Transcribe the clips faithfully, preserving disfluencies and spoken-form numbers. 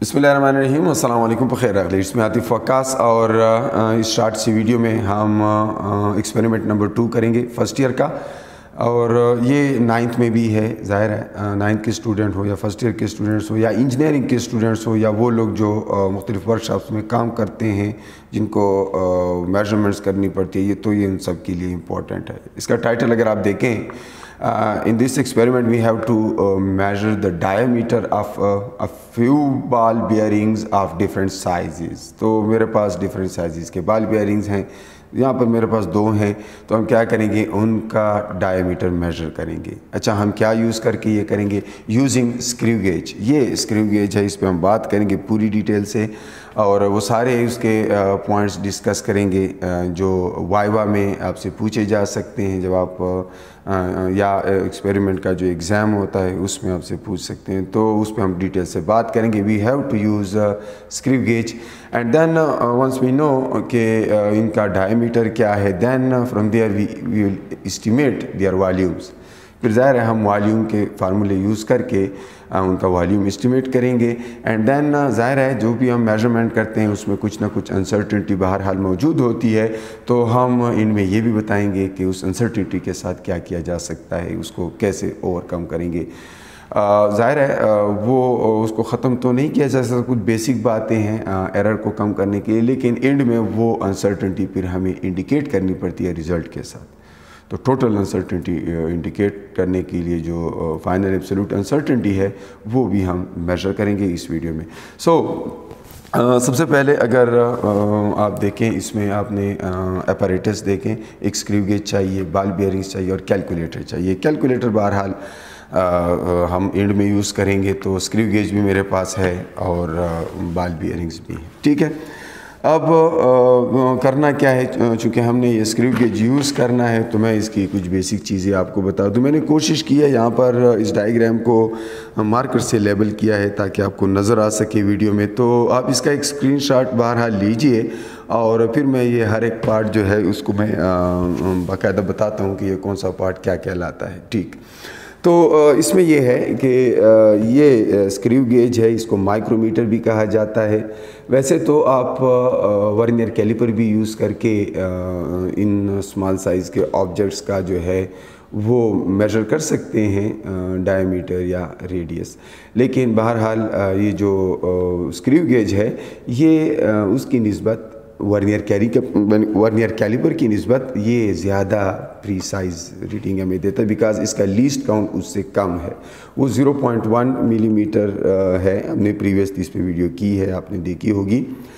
बिस्मिल्लाहिर्रहमानिर्रहीम, अस्सलाम वालेकुम। बखैर अगले इसमें आतिफ वक्कास और इस शार्ट सी वीडियो में हम एक्सपेरिमेंट नंबर टू करेंगे फर्स्ट ईयर का। और ये नाइन्थ में भी है, ज़ाहिर है नाइन्थ के स्टूडेंट हो या फर्स्ट ईयर के स्टूडेंट्स हो या इंजीनियरिंग के स्टूडेंट्स हो या वो लोग जो मुख्तलिफ़ वर्कशॉप्स में काम करते हैं जिनको मेजरमेंट्स करनी पड़ती है, ये तो ये इन सब के लिए इम्पॉर्टेंट है। इसका टाइटल अगर आप देखें, in this experiment we have to uh, measure the diameter of uh, a few ball bearings of different sizes। तो मेरे पास different sizes के ball bearings हैं, यहाँ पर मेरे पास दो हैं, तो हम क्या करेंगे, उनका डायमीटर मेजर करेंगे। अच्छा, हम क्या यूज़ करके ये करेंगे, यूजिंग स्क्रू गेज। ये स्क्रू गेज है, इस पर हम बात करेंगे पूरी डिटेल से और वो सारे उसके पॉइंट्स डिस्कस करेंगे जो वाइवा में आपसे पूछे जा सकते हैं, जब आप या एक्सपेरिमेंट का जो एग्ज़ाम होता है उसमें आपसे पूछ सकते हैं, तो उस पर हम डिटेल से बात करेंगे। We have to use screw gauge and then once we know कि इनका डायमीटर क्या है, then from there we will estimate their volumes. फिर ज़ाहिर है हम वॉल्यूम के फार्मूले यूज़ करके आ, उनका वॉल्यूम एस्टिमेट करेंगे एंड देन ज़ाहिर है जो भी हम मेजरमेंट करते हैं उसमें कुछ ना कुछ अनसर्टेनिटी बहरहाल मौजूद होती है, तो हम इनमें ये भी बताएंगे कि उस अनसर्टेनिटी के साथ क्या किया जा सकता है, उसको कैसे ओवरकम करेंगे। ज़ाहिर है आ, वो उसको ख़त्म तो नहीं किया जा सकता, कुछ बेसिक बातें हैं एरर को कम करने के लिए, लेकिन एंड में वो अनसर्टेनिटी फिर हमें इंडिकेट करनी पड़ती है रिज़ल्ट के साथ। तो टोटल अनसर्टेनिटी इंडिकेट करने के लिए जो फाइनल एब्सोल्यूट अनसर्टेनिटी है वो भी हम मेजर करेंगे इस वीडियो में। सो so, सबसे पहले अगर uh, आप देखें, इसमें आपने अपैरेटस uh, देखें, एक स्क्रू गेज चाहिए, बॉल बेयरिंग्स चाहिए और कैलकुलेटर चाहिए। कैलकुलेटर बहरहाल uh, uh, हम एंड में यूज़ करेंगे, तो स्क्रू गेज भी मेरे पास है और बॉल uh, बेयरिंग्स भी हैं, ठीक है। अब आ, करना क्या है, चूँकि हमने ये स्क्रू गेज यूज़ करना है तो मैं इसकी कुछ बेसिक चीज़ें आपको बता दूं। मैंने कोशिश की है यहाँ पर इस डायग्राम को मार्कर से लेबल किया है ताकि आपको नज़र आ सके वीडियो में, तो आप इसका एक स्क्रीनशॉट बहरहाल लीजिए और फिर मैं ये हर एक पार्ट जो है उसको मैं बाकायदा बताता हूँ कि ये कौन सा पार्ट क्या कहलाता है, ठीक। तो इसमें ये है कि ये स्क्रू गेज है, इसको माइक्रोमीटर भी कहा जाता है। वैसे तो आप वर्नियर कैलिपर भी यूज़ करके इन स्मॉल साइज़ के ऑब्जेक्ट्स का जो है वो मेजर कर सकते हैं डायमीटर या रेडियस, लेकिन बहरहाल ये जो स्क्रू गेज है ये उसकी निस्बत वर्नियर कैरी वर्नियर कैलिपर की निस्बत ये ज़्यादा प्रीसाइज रीडिंग हमें देता है, बिकॉज इसका लीस्ट काउंट उससे कम है। वो ज़ीरो पॉइंट वन मिलीमीटर है, हमने प्रीवियस इस पे वीडियो की है, आपने देखी होगी।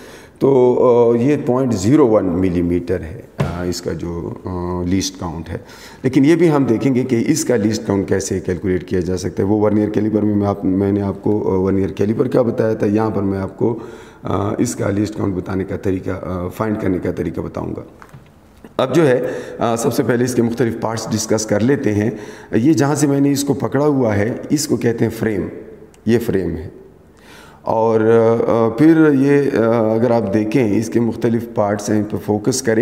तो ये पॉइंट ज़ीरो वन मिलीमीटर है इसका जो लीस्ट काउंट है, लेकिन ये भी हम देखेंगे कि इसका लीस्ट काउंट कैसे कैलकुलेट किया जा सकता है। वो वर्नियर कैलिपर में मैं आप मैंने आपको वर्नियर कैलिपर क्या बताया था, यहाँ पर मैं आपको इसका लीस्ट काउंट बताने का तरीका, फाइंड करने का तरीका बताऊँगा। अब जो है सबसे पहले इसके मुख्तलिफ पार्ट्स डिस्कस कर लेते हैं। ये जहाँ से मैंने इसको पकड़ा हुआ है इसको कहते हैं फ्रेम, ये फ्रेम है। और फिर ये अगर आप देखें इसके मुख्तलिफ पार्ट्स हैं, इन पर फोकस करें।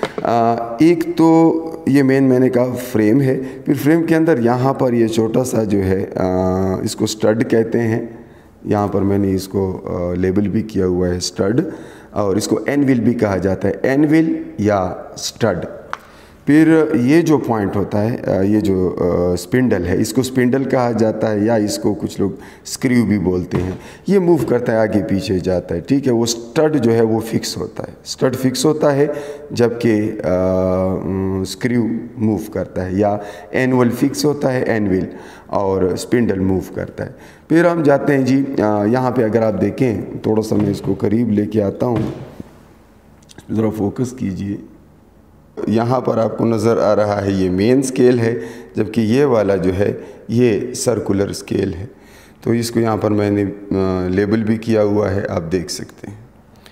एक तो ये मेन मैंने कहा फ्रेम है, फिर फ्रेम के अंदर यहाँ पर ये छोटा सा जो है इसको स्टड कहते हैं, यहाँ पर मैंने इसको लेबल भी किया हुआ है स्टड, और इसको एनविल भी कहा जाता है, एनविल या स्टड। फिर ये जो पॉइंट होता है, ये जो स्पिंडल है, इसको स्पिंडल कहा जाता है या इसको कुछ लोग स्क्रू भी बोलते हैं। ये मूव करता है, आगे पीछे जाता है, ठीक है। वो स्टड जो है वो फिक्स होता है, स्टड फिक्स होता है, जबकि स्क्रू मूव करता है, या एनवल फिक्स होता है एनविल, और स्पिंडल मूव करता है। फिर हम जाते हैं जी यहाँ पे, अगर आप देखें थोड़ा सा मैं इसको करीब लेके आता हूँ, ज़रा फोकस कीजिए। यहाँ पर आपको नज़र आ रहा है ये मेन स्केल है, जबकि ये वाला जो है ये सर्कुलर स्केल है। तो इसको यहाँ पर मैंने लेबल भी किया हुआ है, आप देख सकते हैं।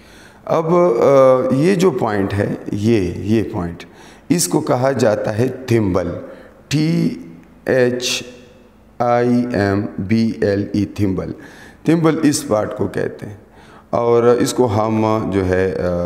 अब ये जो पॉइंट है, ये ये पॉइंट, इसको कहा जाता है thimble, T H I M B L E, thimble. Thimble इस पार्ट को कहते हैं, और इसको हम जो है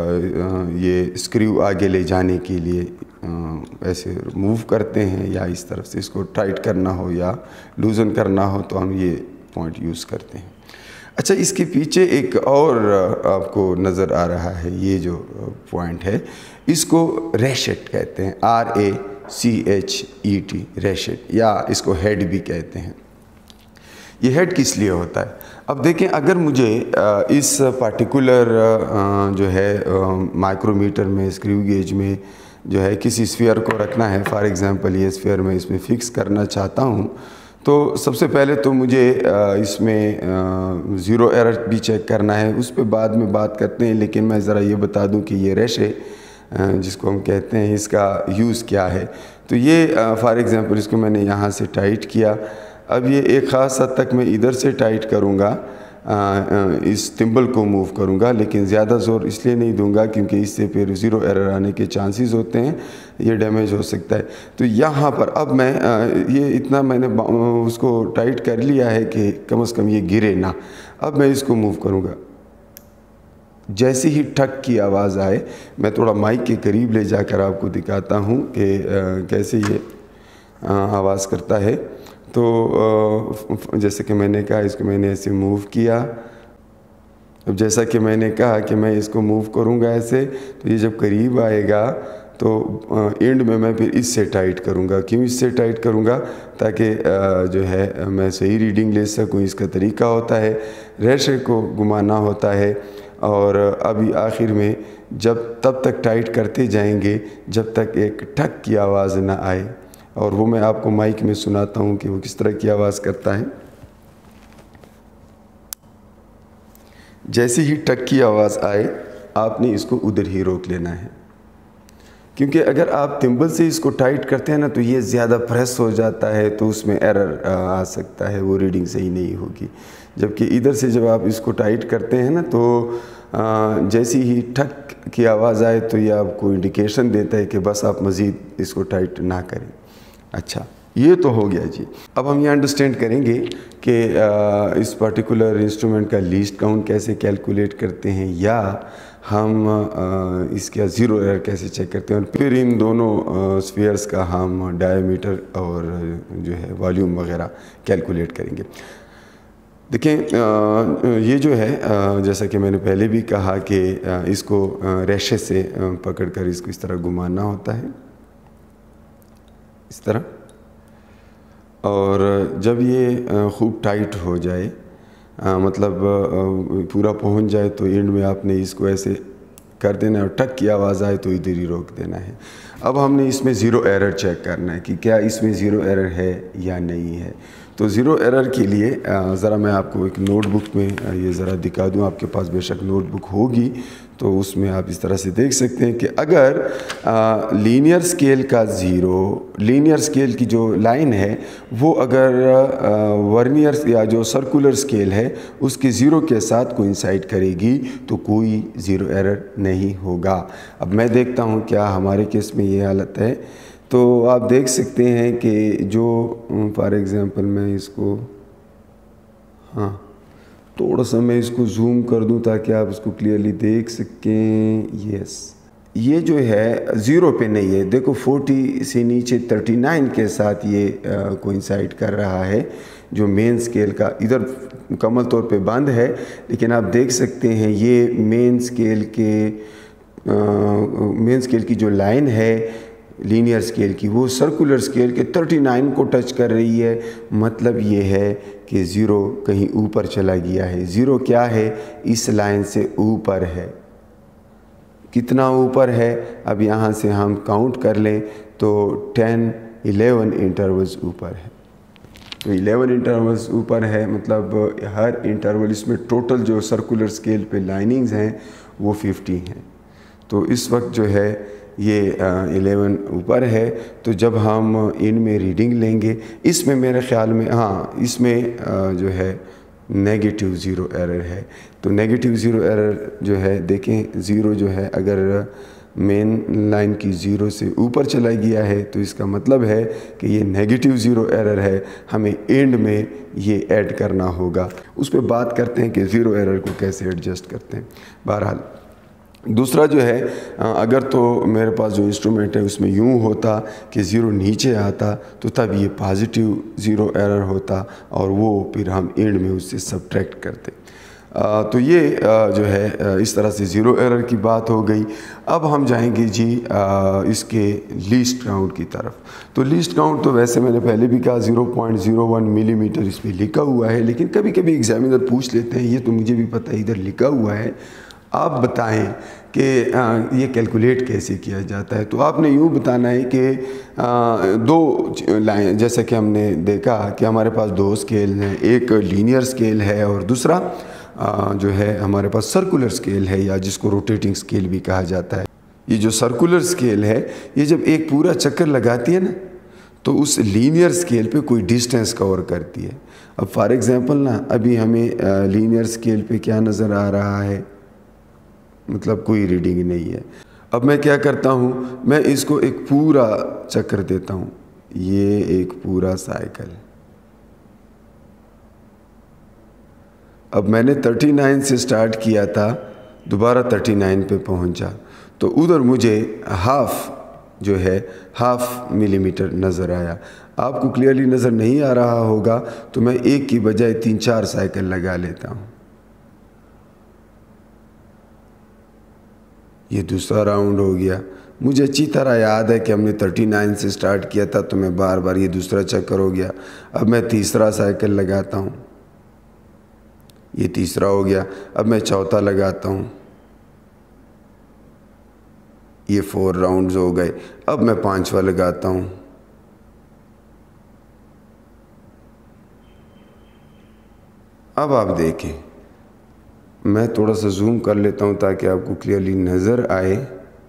ये स्क्रू आगे ले जाने के लिए ऐसे मूव करते हैं, या इस तरफ से इसको टाइट करना हो या लूज़न करना हो तो हम ये पॉइंट यूज़ करते हैं। اچھا اس کے پیچھے ایک اور آپ کو نظر آ رہا ہے، یہ جو پوائنٹ ہے اس کو ریشٹ کہتے ہیں، R A C H E T, ratchet, یا اس کو ہیڈ بھی کہتے ہیں۔ یہ ہیڈ کس لیے ہوتا ہے؟ اب دیکھیں اگر مجھے اس پارٹیکولر جو ہے مائکرو میٹر میں، اسکریو گیج میں جو ہے کسی اسفیئر کو رکھنا ہے، فار ایگزامپل یہ اسفیئر میں اس میں فکس کرنا چاہتا ہوں، تو سب سے پہلے تو مجھے اس میں زیرو ایرر بھی چیک کرنا ہے، اس پہ بعد میں بات کرتے ہیں، لیکن میں ذرا یہ بتا دوں کہ یہ ریشے جس کو ہم کہتے ہیں اس کا یوز کیا ہے۔ تو یہ فار ایگزامپل اس کو میں نے یہاں سے ٹائٹ کیا، اب یہ ایک خاص حد تک میں ادھر سے ٹائٹ کروں گا، اس تمبل کو موو کروں گا، لیکن زیادہ زور اس لیے نہیں دوں گا کیونکہ اس سے پھر زیرو ایرر آنے کے چانسز ہوتے ہیں، یہ ڈیمیج ہو سکتا ہے۔ تو یہاں پر اب میں یہ اتنا میں نے اس کو ٹائٹ کر لیا ہے کہ کم از کم یہ گرے نہ۔ اب میں اس کو موو کروں گا، جیسے ہی ٹھک کی آواز آئے، میں تھوڑا مائک کے قریب لے جا کر آپ کو دکھاتا ہوں کہ کیسے یہ آواز کرتا ہے۔ تو جیسے کہ میں نے کہا اس کو میں نے ایسے موو کیا، اب جیسا کہ میں نے کہا کہ میں اس کو موو کروں گا ایسے، تو یہ جب قریب آئے گا تو اینڈ میں میں پھر اس سے ٹائٹ کروں گا۔ کیوں اس سے ٹائٹ کروں گا؟ تاکہ جو ہے میں صحیح ریڈنگ لے سکوں۔ اس کا طریقہ ہوتا ہے ریشے کو گھمانا ہوتا ہے، اور ابھی آخر میں جب تب تک ٹائٹ کرتے جائیں گے جب تک ایک ٹھک کی آواز نہ آئے، اور وہ میں آپ کو مائک میں سناتا ہوں کہ وہ کس طرح کی آواز کرتا ہے۔ جیسے ہی ٹھک کی آواز آئے آپ نے اس کو ادھر ہی روک لینا ہے، کیونکہ اگر آپ تمبل سے اس کو ٹائٹ کرتے ہیں نا تو یہ زیادہ پریس ہو جاتا ہے، تو اس میں ایرر آ سکتا ہے، وہ ریڈنگ صحیح نہیں ہوگی۔ جبکہ ادھر سے جب آپ اس کو ٹائٹ کرتے ہیں نا تو جیسی ہی ٹھک کی آواز آئے تو یہ آپ کو انڈیکیشن دیتا ہے کہ بس آپ مزید اس کو ٹائٹ نہ کریں۔ اچھا یہ تو ہو گیا جی۔ اب ہم یہ انڈرسٹینڈ کریں گے کہ اس پرٹیکولر انسٹرومنٹ کا لیسٹ کاؤنٹ کیسے کیلکولیٹ کرتے ہیں، یا ہم اس کا زیرو ایرر کیسے چیک کرتے ہیں، اور پھر ان دونوں اسفیئرس کا ہم ڈائی میٹر اور جو ہے والیوم وغیرہ کیلکولیٹ کریں گے۔ دیکھیں یہ جو ہے جیسا کہ میں نے پہلے بھی کہا کہ اس کو ریشے سے پکڑ کر اس کو اس طرح گھمانا ہوتا ہے، اس طرح، اور جب یہ خوب ٹائٹ ہو جائے، مطلب پورا پہنچ جائے، تو اینڈ میں آپ نے اس کو ایسے کر دینا ہے، اور ٹھک کی آواز آئے تو ادھر ہی روک دینا ہے۔ اب ہم نے اس میں زیرو ایرر چیک کرنا ہے کہ کیا اس میں زیرو ایرر ہے یا نہیں ہے۔ تو زیرو ایرر کے لیے ذرا میں آپ کو ایک نوٹ بک میں یہ ذرا دکھا دوں، آپ کے پاس بے شک نوٹ بک ہوگی تو اس میں آپ اس طرح سے دیکھ سکتے ہیں کہ اگر لینئر سکیل کا زیرو، لینئر سکیل کی جو لائن ہے وہ اگر ورنیئر یا جو سرکولر سکیل ہے اس کے زیرو کے ساتھ کوئنسائڈ کرے گی تو کوئی زیرو ایرر نہیں ہوگا۔ اب میں دیکھتا ہوں کیا ہمارے کیس میں یہ حالت ہے، تو آپ دیکھ سکتے ہیں کہ جو فار ایگزامپل میں اس کو ہاں تھوڑا سا میں اس کو زوم کر دوں تاکہ آپ اس کو کلیئرلی دیکھ سکیں۔ یس یہ جو ہے زیرو پہ نہیں ہے، دیکھو فورٹی سے نیچے تھرٹی نائن کے ساتھ یہ کوئنسائڈ کر رہا ہے، جو مین سکیل کا ادھر مکمل طور پہ بند ہے، لیکن آپ دیکھ سکتے ہیں یہ مین سکیل کے مین سکیل کی جو لائن ہے لینئر سکیل کی، وہ سرکولر سکیل کے تھرٹی نائن کو ٹچ کر رہی ہے۔ مطلب یہ ہے کہ زیرو کہیں اوپر چلا گیا ہے۔ زیرو کیا ہے؟ اس لائن سے اوپر ہے۔ کتنا اوپر ہے؟ اب یہاں سے ہم کاؤنٹ کر لیں تو ٹین الیون انٹرولز اوپر ہے، تو الیون انٹرولز اوپر ہے، مطلب ہر انٹرول اس میں ٹوٹل جو سرکولر سکیل پہ لائننگز ہیں وہ ففٹی ہیں، تو اس وقت جو ہے یہ الیون اوپر ہے۔ تو جب ہم ان میں ریڈنگ لیں گے، اس میں میرے خیال میں ہاں اس میں جو ہے نیگیٹیو زیرو ایرر ہے، تو نیگیٹیو زیرو ایرر جو ہے دیکھیں زیرو جو ہے اگر مین لائن کی زیرو سے اوپر چلا گیا ہے تو اس کا مطلب ہے کہ یہ نیگیٹیو زیرو ایرر ہے، ہمیں اینڈ میں یہ ایڈ کرنا ہوگا۔ اس پہ بات کرتے ہیں کہ زیرو ایرر کو کیسے ایڈجسٹ کرتے ہیں۔ بہرحال دوسرا جو ہے اگر تو میرے پاس جو انسٹرومنٹ ہے اس میں یوں ہوتا کہ زیرو نیچے آتا تو تب یہ پازیٹیو زیرو ایرر ہوتا، اور وہ پھر ہم اینڈ میں اس سے سبٹریکٹ کرتے۔ تو یہ جو ہے اس طرح سے زیرو ایرر کی بات ہو گئی۔ اب ہم جائیں گے جی اس کے لیسٹ کاؤنٹ کی طرف۔ تو لیسٹ کاؤنٹ تو ویسے میں نے پہلے بھی کہا zero point zero one millimetre اس پہ لکھا ہوا ہے، لیکن کبھی کبھی ایگزامینر پوچھ لیتے ہیں، یہ تو مجھے بھی پتہ ہے ادھر لکھا ہوا ہے، آپ بتائیں کہ یہ کیلکولیٹ کیسے کیا جاتا ہے۔ تو آپ نے یوں بتانا ہے کہ دو لائن، جیسا کہ ہم نے دیکھا کہ ہمارے پاس دو اسکیل ہیں، ایک لینئر اسکیل ہے اور دوسرا جو ہے ہمارے پاس سرکولر اسکیل ہے، یا جس کو روٹیٹنگ اسکیل بھی کہا جاتا ہے۔ یہ جو سرکولر اسکیل ہے یہ جب ایک پورا چکر لگاتی ہے نا تو اس لینئر اسکیل پہ کوئی ڈسٹینس کور کرتی ہے۔ اب فار ایگزامپل نا ابھی ہمیں لینئر اسکیل پہ کیا نظر آ رہا ہے، مطلب کوئی ریڈنگ نہیں ہے۔ اب میں کیا کرتا ہوں، میں اس کو ایک پورا چکر دیتا ہوں، یہ ایک پورا سائیکل۔ اب میں نے تھرٹی نائن سے سٹارٹ کیا تھا، دوبارہ تھرٹی نائن پہ پہنچا، تو ادھر مجھے ہاف جو ہے ہاف ملی میٹر نظر آیا۔ آپ کو کلیئرلی نظر نہیں آ رہا ہوگا تو میں ایک کی بجائے تین چار سائیکل لگا لیتا ہوں۔ یہ دوسرا راؤنڈ ہو گیا۔ مجھے اچھی طرح یاد ہے کہ ہم نے تھرٹی نائن سے سٹارٹ کیا تھا، تو میں بار بار یہ دوسرا چکر ہو گیا۔ اب میں تیسرا سائیکل لگاتا ہوں، یہ تیسرا ہو گیا۔ اب میں چوتھا لگاتا ہوں، یہ فور راؤنڈز ہو گئے۔ اب میں پانچواں لگاتا ہوں، اب آپ دیکھیں، میں تھوڑا سا زوم کر لیتا ہوں تاکہ آپ کو کلیئرلی نظر آئے۔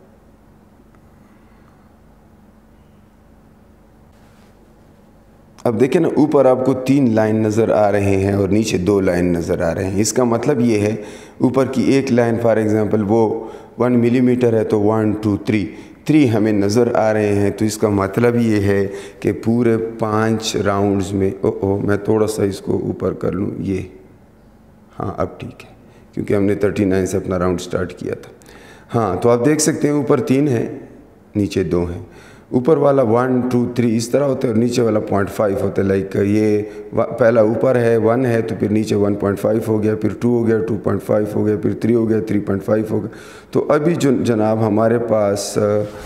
اب دیکھیں نا، اوپر آپ کو تین لائن نظر آ رہے ہیں اور نیچے دو لائن نظر آ رہے ہیں۔ اس کا مطلب یہ ہے اوپر کی ایک لائن فار ایگزامپل وہ ون ملی میٹر ہے، تو ون ٹو تھری تھری ہمیں نظر آ رہے ہیں۔ تو اس کا مطلب یہ ہے کہ پورے پانچ راؤنڈز میں، او او میں تھوڑا سا اس کو اوپر کر لوں، یہ ہاں اب ٹھیک ہے، کیونکہ ہم نے تھرٹی نائن سے اپنا راؤنڈ سٹارٹ کیا تھا۔ ہاں تو آپ دیکھ سکتے ہیں اوپر تین ہیں، نیچے دو ہیں۔ اوپر والا ون ٹو تھری اس طرح ہوتا ہے، اور نیچے والا پوائنٹ فائیو ہوتا ہے۔ لائک یہ پہلا اوپر ہے ون ہے، تو پھر نیچے ون پوائنٹ فائیو ہو گیا، پھر ٹو ہو گیا، ٹو پوائنٹ فائیو ہو گیا، پھر تھری ہو گیا، تھری پوائنٹ فائیو ہو گیا۔ تو ابھی جو جناب ہمارے پاس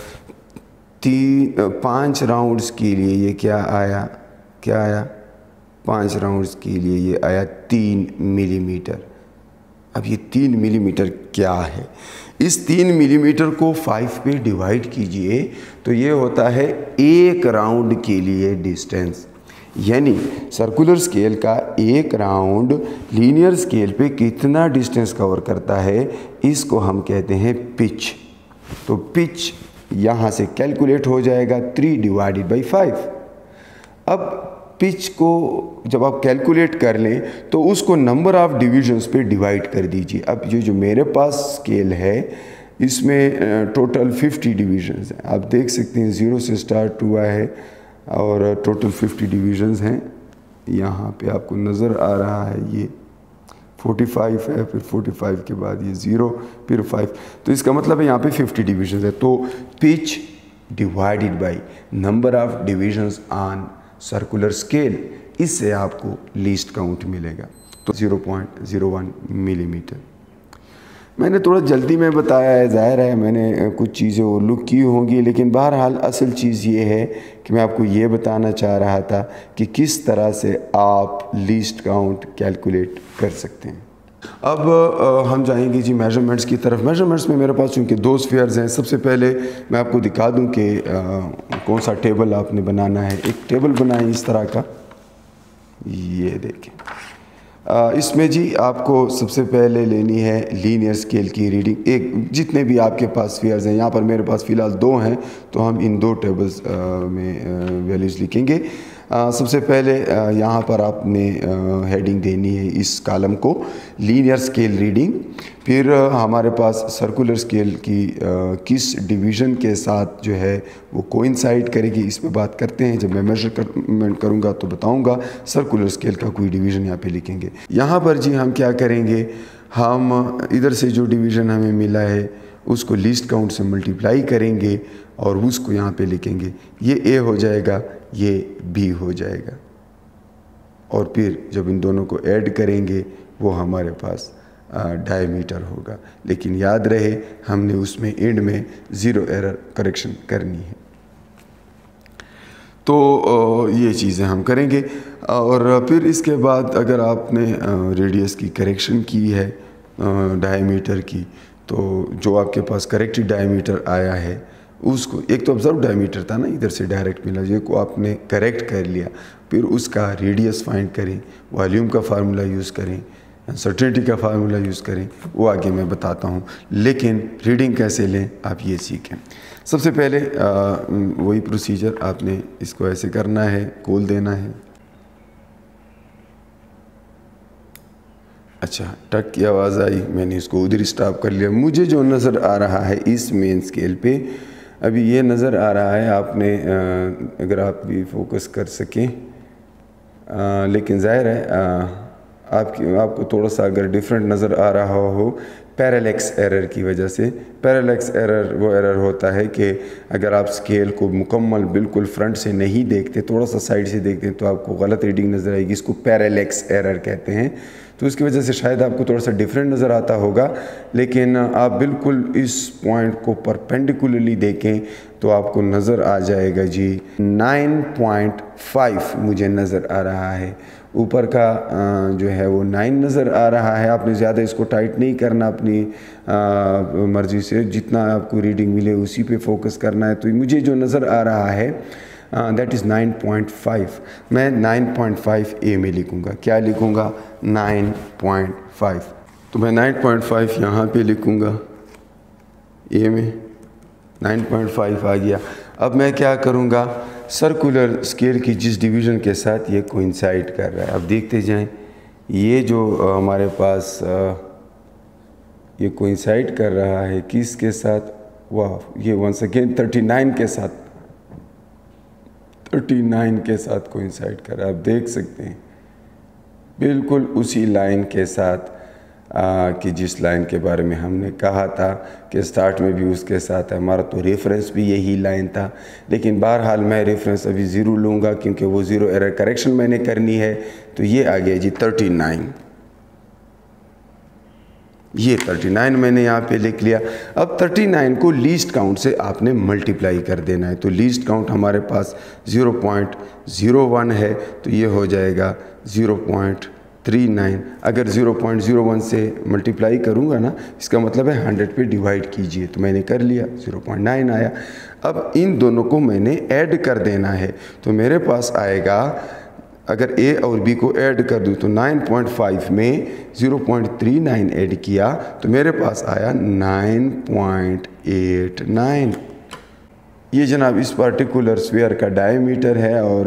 تین پانچ راؤنڈز کے لیے یہ کیا آیا، کیا آیا پانچ راؤنڈز کے لیے یہ آیا تین ملی میٹر۔ اب یہ تین ملی میٹر کیا ہے؟ اس تین ملی میٹر کو فائیو پہ ڈیوائیڈ کیجئے تو یہ ہوتا ہے ایک راؤنڈ کے لیے ڈسٹینس، یعنی سرکولر اسکیل کا ایک راؤنڈ لینئر اسکیل پہ کتنا ڈسٹینس کور کرتا ہے، اس کو ہم کہتے ہیں پچ۔ تو پچ یہاں سے کیلکولیٹ ہو جائے گا تھری ڈیوائیڈڈ بائی فائیو۔ اب پچ کو جب آپ کیلکولیٹ کر لیں تو اس کو نمبر آف ڈیویژنز پہ ڈیوائیڈ کر دیجئے۔ اب یہ جو میرے پاس اسکیل ہے اس میں ٹوٹل ففٹی ڈیویژنز ہیں، آپ دیکھ سکتے ہیں زیرو سے سٹارٹ ہوا ہے اور ٹوٹل ففٹی ڈیویژنز ہیں۔ یہاں پہ آپ کو نظر آ رہا ہے یہ فورٹی فائیو ہے، پھر فورٹی فائیو کے بعد یہ زیرو، پھر فائیو، تو اس کا مطلب ہے یہاں پہ ففٹی ڈیویژنز ہے۔ تو pitch divided by number of divisions on circular scale, اس سے آپ کو لیسٹ کاؤنٹ ملے گا، تو zero point zero one millimetre. میں نے تھوڑا جلدی میں بتایا ہے، ظاہر ہے میں نے کچھ چیزیں اور لک کی ہوں گی، لیکن بہرحال اصل چیز یہ ہے کہ میں آپ کو یہ بتانا چاہ رہا تھا کہ کس طرح سے آپ لیسٹ کاؤنٹ کیلکولیٹ کر سکتے ہیں۔ اب ہم جائیں گے جی میجرمنٹس کی طرف۔ میجرمنٹس میں میرے پاس چونکہ دو سفیئرز ہیں، سب سے پہلے میں آپ کو دکھا دوں کہ کون سا ٹیبل آپ نے بنانا ہے۔ ایک ٹیبل بنائیں اس طرح کا، یہ دیکھیں، اس میں جی آپ کو سب سے پہلے لینی ہے لینئر اسکیل کی ریڈنگ، ایک جتنے بھی آپ کے پاس سفیئرز ہیں، یہاں پر میرے پاس فی الحال دو ہیں تو ہم ان دو ٹیبلز میں ویلیوز لکھیں گے۔ سب سے پہلے یہاں پر آپ نے ہیڈنگ دینی ہے اس کالم کو لینئر اسکیل ریڈنگ، پھر ہمارے پاس سرکولر اسکیل کی کس ڈیویژن کے ساتھ جو ہے وہ کوئنسائڈ کرے گی، اس پہ بات کرتے ہیں، جب میں میجرمنٹ کروں گا تو بتاؤں گا۔ سرکولر اسکیل کا کوئی ڈیویژن یہاں پہ لکھیں گے۔ یہاں پر جی ہم کیا کریں گے، ہم ادھر سے جو ڈیویژن ہمیں ملا ہے اس کو لیسٹ کاؤنٹ سے ملٹیپلائی کریں گے اور اس کو یہاں پہ لکھیں گے، یہ اے ہو جائے گا، یہ بی ہو جائے گا، اور پھر جب ان دونوں کو ایڈ کریں گے وہ ہمارے پاس ڈائیمیٹر ہوگا، لیکن یاد رہے ہم نے اس میں اینڈ میں زیرو ایرر کریکشن کرنی ہے۔ تو یہ چیزیں ہم کریں گے، اور پھر اس کے بعد اگر آپ نے ریڈیس کی کریکشن کی ہے ڈائیمیٹر کی، تو جو آپ کے پاس کریکٹڈ ڈائیمیٹر آیا ہے اس کو، ایک تو آبزرو ڈائیمیٹر تھا نا ادھر سے ڈائریکٹ ملا، یہ کو آپ نے کریکٹ کر لیا، پھر اس کا ریڈیس فائنڈ کریں، والیوم کا فارمولا یوز کریں، انسرٹینٹی کا فارمولا یوز کریں، وہ آگے میں بتاتا ہوں، لیکن ریڈنگ کیسے لیں آپ یہ سیکھیں۔ سب سے پہلے وہی پروسیجر، آپ نے اس کو ایسے کرنا ہے، کھول دینا ہے۔ اچھا ٹک کی آواز آئی، میں نے اس کو ادھر اسٹاپ کر لیا۔ مجھے جو نظر آ رہا ہے اس مین اسکیل پہ ابھی یہ نظر آ رہا ہے، آپ نے اگر آپ بھی فوکس کر سکیں، لیکن ظاہر ہے آپ کی آپ کو تھوڑا سا اگر ڈیفرنٹ نظر آ رہا ہو پیرالیکس ایرر کی وجہ سے۔ پیرالیکس ایرر وہ ایرر ہوتا ہے کہ اگر آپ اسکیل کو مکمل بالکل فرنٹ سے نہیں دیکھتے، تھوڑا سا سائڈ سے دیکھتے ہیں تو آپ کو غلط ریڈنگ نظر آئے گی، اس کو پیرالیکس ایرر کہتے ہیں۔ تو اس کی وجہ سے شاید آپ کو تھوڑا سا ڈیفرنٹ نظر آتا ہوگا، لیکن آپ بالکل اس پوائنٹ کو پرپینڈیکولرلی دیکھیں تو آپ کو نظر آ جائے گا جی نائن پوائنٹ فائیو مجھے نظر آ رہا ہے، اوپر کا جو ہے وہ نائن نظر آ رہا ہے۔ آپ نے زیادہ اس کو ٹائٹ نہیں کرنا، اپنی مرضی سے جتنا آپ کو ریڈنگ ملے اسی پہ فوکس کرنا ہے۔ تو مجھے جو نظر آ رہا ہے that is nine point five, میں نائن پوائنٹ فائیو اے میں لکھوں گا۔ کیا لکھوں گا؟ Nine point five. تو میں نائن پوائنٹ فائیو یہاں پہ لکھوں گا، اے میں نائن پوائنٹ فائیو آ گیا۔ اب میں کیا کروں گا؟ سرکولر اسکیل کی جس ڈویژن کے ساتھ یہ کوئنسائڈ کر رہا ہے، اب دیکھتے جائیں، یہ جو ہمارے پاس یہ کوئنسائڈ کر رہا ہے کس کے ساتھ؟ واہ، یہ ونس اگین تھرٹی نائن کے ساتھ تھرٹی نائن کے ساتھ کوئنسائڈ کر رہا ہے۔ آپ دیکھ سکتے ہیں بالکل اسی لائن کے ساتھ کہ جس لائن کے بارے میں ہم نے کہا تھا کہ سٹارٹ میں بھی اس کے ساتھ ہے، ہمارا تو ریفرنس بھی یہی لائن تھا، لیکن بہرحال میں ریفرنس ابھی زیرو لوں گا کیونکہ وہ زیرو ایرر کریکشن میں نے کرنی ہے۔ تو یہ آ گیا جی تھرٹی نائن، یہ تھرٹی نائن میں نے یہاں پہ لکھ لیا۔ اب تھرٹی نائن کو لیسٹ کاؤنٹ سے آپ نے ملٹیپلائی کر دینا ہے، تو لیسٹ کاؤنٹ ہمارے پاس زیرو پوائنٹ زیرو ون ہے، تو یہ ہو جائے گا زیرو پوائنٹ تھری نائن۔ اگر زیرو پوائنٹ زیرو ون سے ملٹیپلائی کروں گا نا، اس کا مطلب ہے ہنڈریڈ پہ ڈیوائڈ کیجئے، تو میں نے کر لیا، زیرو پوائنٹ نائن آیا۔ اب ان دونوں کو میں نے ایڈ کر دینا ہے، تو میرے پاس آئے گا، اگر اے اور بی کو ایڈ کر دوں تو نائن پوائنٹ فائیو میں zero point three nine add کیا تو میرے پاس آیا نائن پوائنٹ ایٹ نائن۔ یہ جناب اس پارٹیکولر سفیئر کا ڈائیمیٹر ہے، اور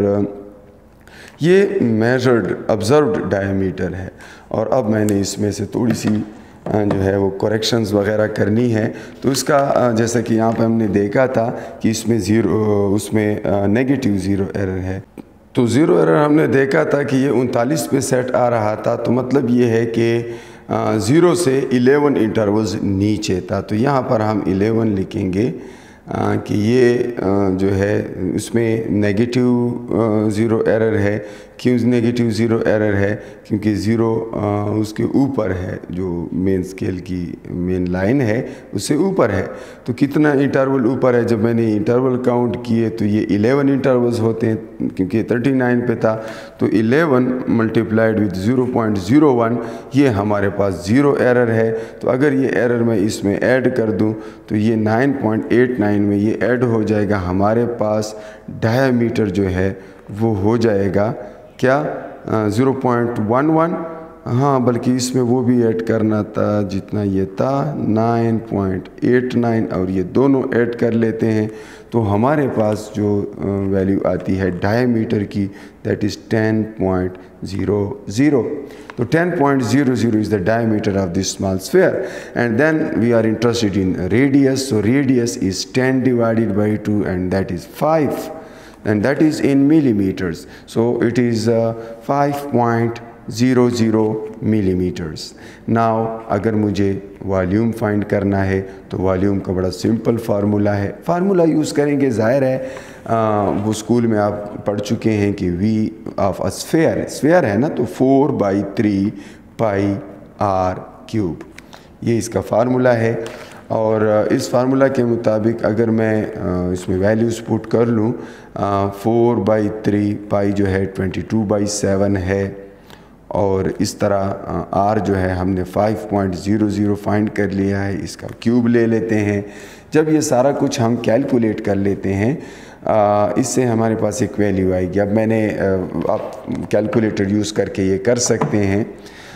یہ میجرڈ آبزروڈ ڈائیمیٹر ہے۔ اور اب میں نے اس میں سے تھوڑی سی جو ہے وہ کریکشنز وغیرہ کرنی ہے، تو اس کا جیسا کہ یہاں پہ ہم نے دیکھا تھا کہ اس میں زیرو اس میں نیگیٹیو زیرو ایرر ہے، تو زیرو ایرر ہم نے دیکھا تھا کہ یہ انتالیس پہ سیٹ آ رہا تھا، تو مطلب یہ ہے کہ زیرو سے الیون انٹرولز نیچے تھا، تو یہاں پر ہم الیون لکھیں گے کہ یہ جو ہے اس میں نیگیٹیو زیرو ایرر ہے۔ کیوں نیگیٹیو زیرو ایرر ہے؟ کیونکہ زیرو اس کے اوپر ہے، جو مین اسکیل کی مین لائن ہے اس سے اوپر ہے، تو کتنا انٹرول اوپر ہے؟ جب میں نے انٹرول کاؤنٹ کیے تو یہ الیون انٹرولز ہوتے ہیں، کیونکہ تھرٹی نائن پہ تھا، تو eleven multiplied with zero point zero one, یہ ہمارے پاس زیرو ایرر ہے۔ تو اگر یہ ایرر میں اس میں ایڈ کر دوں تو یہ نائن پوائنٹ ایٹ نائن میں یہ ایڈ ہو جائے گا، ہمارے پاس ڈائیمیٹر جو ہے وہ ہو جائے گا کیا؟ زیرو پوائنٹ ون ون، ہاں بلکہ اس میں وہ بھی ایڈ کرنا تھا جتنا یہ تھا، نائن پوائنٹ ایٹ نائن، اور یہ دونوں ایڈ کر لیتے ہیں تو ہمارے پاس جو ویلیو آتی ہے ڈائیمیٹر کی that is ten point zero zero. تو ten point zero zero is the diameter of this small sphere, and then we are interested in radius, so radius is ten divided by two and that is five, and that is in millimeters, so it is uh, five point zero zero millimeters. Now اگر مجھے volume find کرنا ہے تو volume کا بڑا simple formula ہے، formula use کریں گے، ظاہر ہے وہ اسکول میں آپ پڑھ چکے ہیں کہ وی آف اسفیئر اسفیئر ہے نا، تو four by three pi R cube, ये इसका फार्मूला है। और इस फार्मूला के मुताबिक अगर मैं इसमें वैल्यूज़ पुट कर लूँ, फोर बाई थ्री पाई जो है ट्वेंटी टू बाई सेवन है, और इस तरह आर जो है हमने five point zero zero find कर लिया है, इसका क्यूब ले लेते हैं। जब ये सारा कुछ हम कैलकुलेट कर लेते हैं, आ, इससे हमारे पास एक वैल्यू आएगी। अब मैंने आप कैलकुलेटर यूज़ करके ये कर सकते हैं।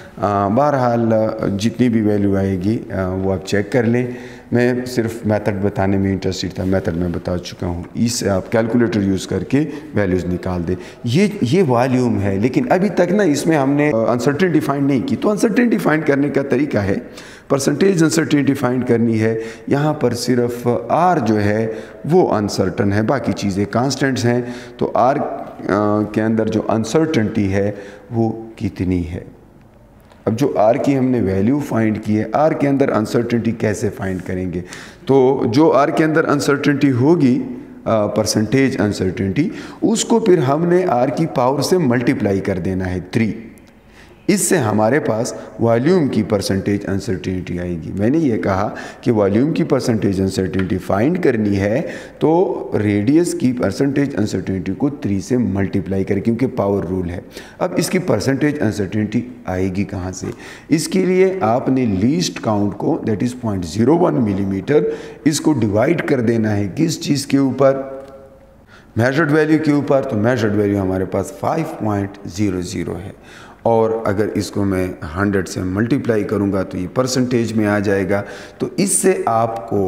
बहरहाल जितनी भी वैल्यू आएगी आ, वो आप चेक कर लें। मैं सिर्फ मेथड बताने में इंटरेस्टेड था, मेथड मैं बता चुका हूँ। इससे आप कैलकुलेटर यूज़ करके वैल्यूज़ निकाल दें। ये ये वॉल्यूम है, लेकिन अभी तक ना इसमें हमने अनसर्टेनिटी फाइंड नहीं की। तो अनसर्टेनिटी फाइंड करने का तरीका है, परसेंटेज अनसर्टेनिटी फाइंड करनी है। यहाँ पर सिर्फ आर जो है वो अनसर्टन है, बाकी चीज़ें कांस्टेंट्स हैं। तो आर के अंदर जो अनसर्टेनिटी है वो कितनी है। अब जो आर की हमने वैल्यू फाइंड की है, आर के अंदर अनसर्टेनिटी कैसे फाइंड करेंगे। तो जो आर के अंदर अनसर्टेनिटी होगी, परसेंटेज अनसर्टेनिटी, उसको फिर हमने आर की पावर से मल्टीप्लाई कर देना है थ्री। इससे हमारे पास वॉल्यूम की परसेंटेज अनसर्टेनिटी आएगी। मैंने ये कहा कि वॉल्यूम की परसेंटेज अनसर्टेनिटी फाइंड करनी है तो रेडियस की परसेंटेज अनसर्टेनिटी को थ्री से मल्टीप्लाई करें, क्योंकि पावर रूल है। अब इसकी परसेंटेज अनसर्टेनिटी आएगी कहाँ से? इसके लिए आपने लीस्ट काउंट को, that is point zero one millimetre, इसको डिवाइड कर देना है किस चीज़ के ऊपर? मेजर्ड वैल्यू के ऊपर। तो मेजर्ड वैल्यू हमारे पास फाइव पॉइंट ज़ीरो ज़ीरो है, और अगर इसको मैं हंड्रेड से मल्टीप्लाई करूंगा तो ये परसेंटेज में आ जाएगा। तो इससे आपको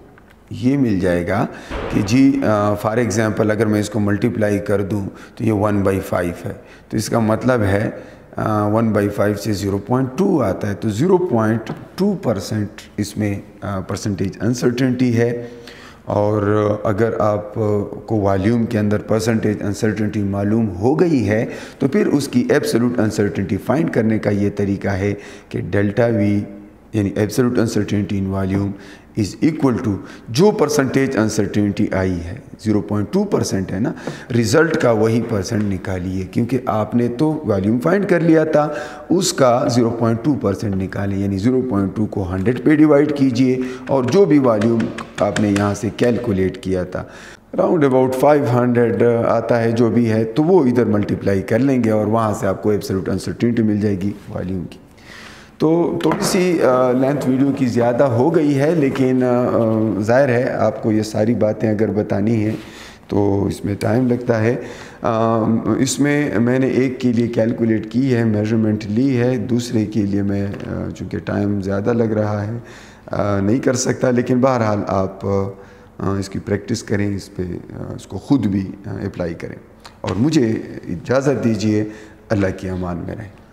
ये मिल जाएगा कि जी फॉर एग्ज़ाम्पल अगर मैं इसको मल्टीप्लाई कर दूं तो ये वन बाई फाइव है। तो इसका मतलब है वन बाई फाइव से ज़ीरो पॉइंट टू आता है। तो ज़ीरो पॉइंट टू परसेंट इसमें परसेंटेज अनसर्टेनिटी है। और अगर आप को वॉल्यूम के अंदर परसेंटेज अनसर्टेनिटी मालूम हो गई है तो फिर उसकी एब्सोल्यूट अनसर्टेनिटी फाइंड करने का ये तरीका है कि डेल्टा वी यानी absolute uncertainty in volume is equal to जो परसेंटेज अनसर्टेनिटी आई है, ज़ीरो पॉइंट टू परसेंट है ना, रिज़ल्ट का वही परसेंट निकालिए, क्योंकि आपने तो वॉल्यूम फाइंड कर लिया था, उसका ज़ीरो पॉइंट टू परसेंट निकालें। यानी ज़ीरो पॉइंट टू को हंड्रेड पे डिवाइड कीजिए, और जो भी वॉल्यूम आपने यहाँ से कैलकुलेट किया था राउंड अबाउट फाइव हंड्रेड आता है जो भी है, तो वो इधर मल्टीप्लाई कर लेंगे और वहाँ से आपको एब्सोल्यूट अनसर्टेनिटी मिल जाएगी वॉल्यूम की। तो थोड़ी सी लेंथ वीडियो की ज़्यादा हो गई है, लेकिन ज़ाहिर है आपको ये सारी बातें अगर बतानी है तो इसमें टाइम लगता है। आ, इसमें मैंने एक के लिए कैलकुलेट की है, मेजरमेंट ली है, दूसरे के लिए मैं चूँकि टाइम ज़्यादा लग रहा है आ, नहीं कर सकता। लेकिन बहरहाल आप आ, इसकी प्रैक्टिस करें, इस पर इसको ख़ुद भी अप्लाई करें। और मुझे इजाज़त दीजिए, अल्लाह की अमान में रहें।